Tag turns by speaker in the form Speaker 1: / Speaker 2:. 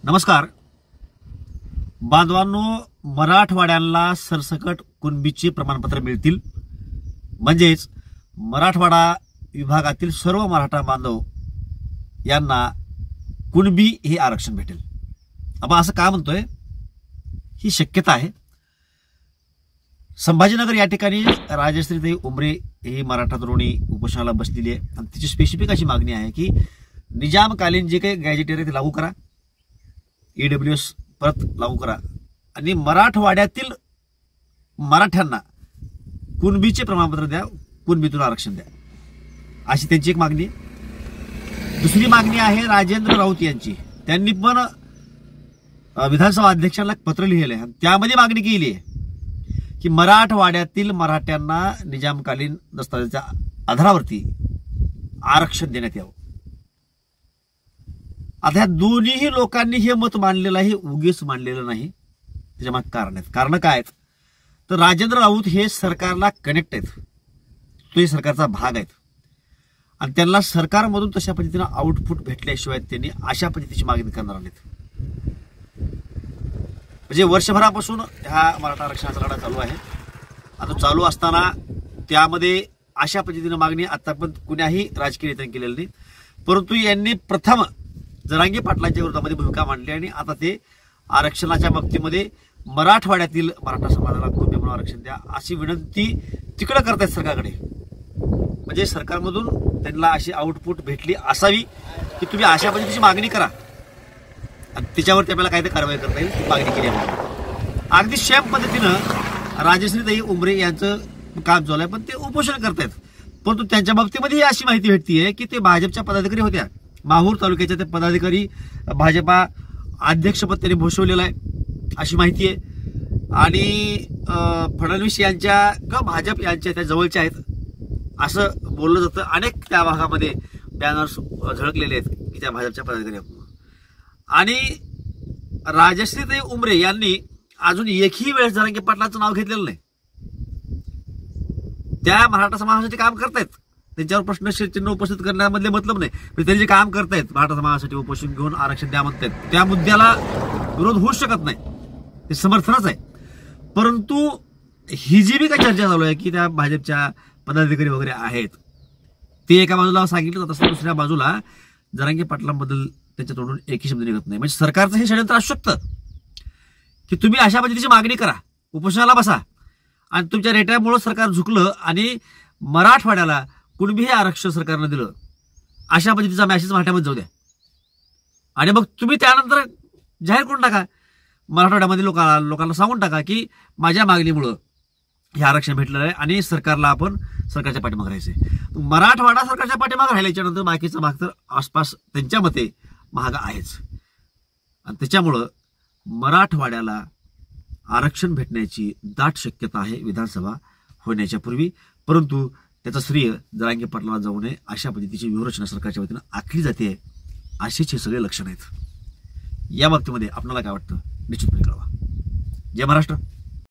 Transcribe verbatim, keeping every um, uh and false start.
Speaker 1: नमस्कार बांधवांनो, मराठवाड्याला सरसकट कुणबीचे प्रमाणपत्र मिळतील म्हणजेच मराठवाडा विभागातील सर्व मराठा बांधव यांना कुणबी हे आरक्षण भेटेल। आपण असं का म्हणतोय, ही शक्यता आहे। संभाजीनगर या ठिकाणी राजश्रीताई उमरे ही मराठा तरुणी उपोषणाला बसलेली आहे आणि तिची स्पेसिफिक अशी मागणी आहे की निजामकालीन जे काही गॅजेटेर आहे ते लागू करा, ईडब्ल्यूएस परत लागू करा आणि मराठवाड्यातील मराठ्यांना कुणबीचे प्रमाणपत्र द्या, कुणबीतून आरक्षण द्या, अशी त्यांची एक मागणी आहे। दुसरी मागणी आहे राजेंद्र राऊत यांची। त्यांनी पण विधानसभा अध्यक्षांना पत्र लिहिलं आहे, त्यामध्ये मागणी केली आहे की मराठवाड्यातील मराठ्यांना निजामकालीन दस्तावेजाच्या आधारावरती आरक्षण देण्यात यावं। आता ह्या दोन्ही लोकांनी हे मत मांडलेलं आहे, उगीच मांडलेलं नाही। त्याच्या मागे कारण आहेत। कारण काय आहेत तर राजेंद्र राऊत हे सरकारला कनेक्ट आहेत, तोही सरकारचा भाग आहेत आणि त्यांना सरकारमधून तशा पद्धतीने आउटपुट भेटल्याशिवाय त्यांनी अशा पद्धतीची मागणी करणार नाहीत। म्हणजे वर्षभरापासून ह्या मराठा आरक्षणाचा लढा चालू आहे। आता चालू असताना त्यामध्ये अशा पद्धतीने मागणी आतापर्यंत कुणाही राजकीय नेत्यांनी केलेली नाही, परंतु यांनी प्रथम जरांगे पाटलांच्या विरोधामध्ये भूमिका मांडली आणि आता ते आरक्षणाच्या बाबतीमध्ये मराठवाड्यातील मराठा समाजाला कुणबी म्हणून आरक्षण द्या अशी विनंती तिकडे करतायत सरकारकडे। म्हणजे सरकारमधून त्यांना अशी आउटपुट भेटली असावी की तुम्ही अशा पद्धतीची मागणी करा आणि त्याच्यावरती आपल्याला काय ते कारवाई करता येईल ती मागणी केली आहे। अगदी सेम पद्धतीनं राजश्रीताई उमरे यांचं काम चालू आहे, पण ते उपोषण करतायत। परंतु त्यांच्या बाबतीमध्ये अशी माहिती भेटतीये की ते भाजपच्या पदाधिकारी होत्या, माहूर तालुक्याच्या ते पदाधिकारी भाजपा अध्यक्षपद त्यांनी भूषवलेलं आहे अशी माहिती आहे आणि फडणवीस यांच्या किंवा भाजप यांच्या त्या जवळच्या आहेत असं बोललं जातं। अनेक त्या भागामध्ये बॅनर्स झळकलेले आहेत की त्या भाजपच्या पदाधिकारी आहेत आणि राजश्रीताई उमरे यांनी अजून एकही वेळेस जरांगे पाटलांचं नाव घेतलेलं नाही। त्या मराठा समाजासाठी काम करतायत, त्यांच्यावर प्रश्नचिन्ह उपस्थित करण्यामधले मतलब नाही, पण त्यांनी जे काम करतायत मराठा समाजासाठी उपोषण घेऊन आरक्षण द्या म्हणतायत त्या मुद्द्याला विरोध होऊ शकत नाही, ते समर्थनच आहे। परंतु ही जी बी काही चर्चा चालू आहे की त्या भाजपच्या पदाधिकारी वगैरे आहेत ते एका बाजूला सांगितलं जात असतं, दुसऱ्या बाजूला जरांगे पाटलांबद्दल त्यांच्या तोंडून एकही शब्द निघत नाही। म्हणजे सरकारचं हे षडयंत्र असू शकतं की तुम्ही अशा पद्धतीची मागणी करा, उपोषणाला बसा आणि तुमच्या रेट्यामुळे सरकार झुकलं आणि मराठवाड्याला कुणबी हे आरक्षण सरकारनं दिलं अशा पद्धतीचा मॅसेज मराठ्यामध्ये जाऊ द्या आणि मग तुम्ही त्यानंतर जाहीर करून टाका, मराठवाड्यामध्ये लोकांना लोकांना सांगून टाका की माझ्या मागणीमुळं हे आरक्षण भेटलेलं आहे आणि सरकारला आपण सरकारच्या पाठीमागे राहायचंय। मराठवाडा सरकारच्या पाठीमागे राहिल्याच्या नंतर बाकीचा भाग तर आसपास त्यांच्या मते महाग आहेच आणि त्याच्यामुळं मराठवाड्याला आरक्षण भेटण्याची दाट शक्यता आहे विधानसभा होण्याच्या पूर्वी। परंतु त्याचं श्रेय जरांगे पाटलाला जाऊ नये अशा पद्धतीची व्यूहरचना सरकारच्या वतीनं आखली जाते, असेच हे सगळे लक्षण आहेत। या बाबतीमध्ये आपल्याला काय वाटतं निश्चितपणे कळवा। जय महाराष्ट्र।